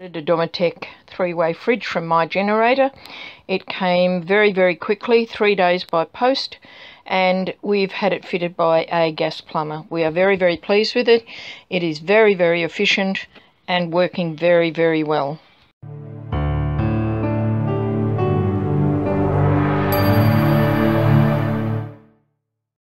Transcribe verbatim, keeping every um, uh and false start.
A Dometic three-way fridge from my generator. It came very very quickly, three days by post, and we've had it fitted by a gas plumber. We are very very pleased with it. It is very very efficient and working very very well.